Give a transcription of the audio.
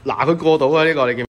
嗱，佢過到啊呢個你見。